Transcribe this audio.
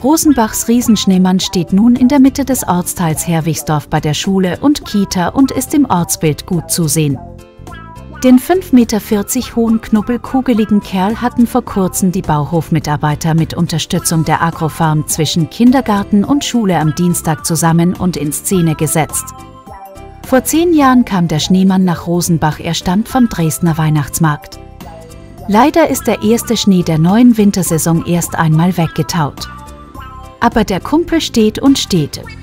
Rosenbachs Riesenschneemann steht nun in der Mitte des Ortsteils Herwigsdorf bei der Schule und Kita und ist im Ortsbild gut zu sehen. Den 5,40 Meter hohen, knubbelkugeligen Kerl hatten vor kurzem die Bauhofmitarbeiter mit Unterstützung der Agrofarm zwischen Kindergarten und Schule am Dienstag zusammen und in Szene gesetzt. Vor 10 Jahren kam der Schneemann nach Rosenbach, er stammt vom Dresdner Weihnachtsmarkt. Leider ist der erste Schnee der neuen Wintersaison erst einmal weggetaut. Aber der Kumpel steht und steht.